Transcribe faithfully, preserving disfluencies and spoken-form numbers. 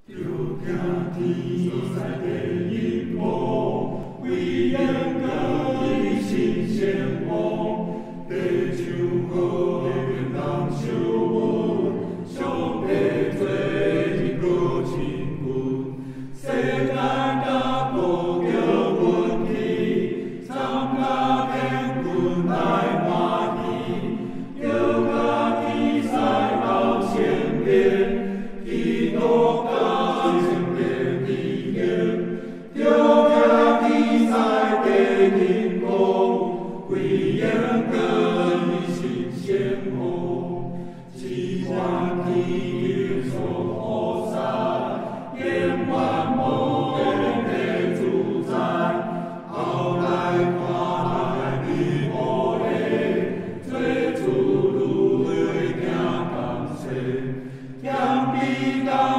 就惊天在地阴魔，为人各以心先王，地上好人相闻，上帝做一个亲眷，世间甲国叫阮去，参加天君来欢喜，叫甲比赛到先边，基督教先边理念，叫甲比赛地天公，为人各以心先王，只愿天所好善，永远无边的主宰，后来看来你我的，做主路的行同齐，强比较。